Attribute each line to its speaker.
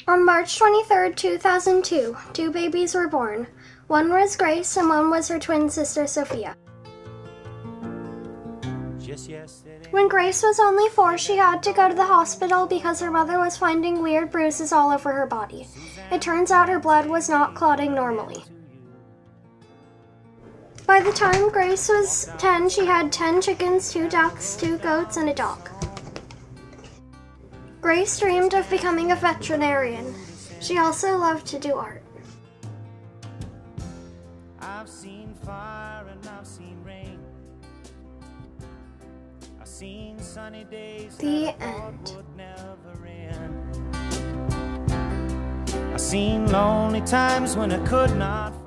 Speaker 1: On March 23, 2002, two babies were born. One was Grace and one was her twin sister, Sophia. When Grace was only 4, she had to go to the hospital because her mother was finding weird bruises all over her body. It turns out her blood was not clotting normally. By the time Grace was 10, she had 10 chickens, 2 ducks, 2 goats, and a dog. Grace dreamed of becoming a veterinarian. She also loved to do art.
Speaker 2: I've seen fire and I've seen rain. I've seen sunny days
Speaker 1: The
Speaker 2: that I thought
Speaker 1: end.
Speaker 2: would never end. I've seen lonely times when I could not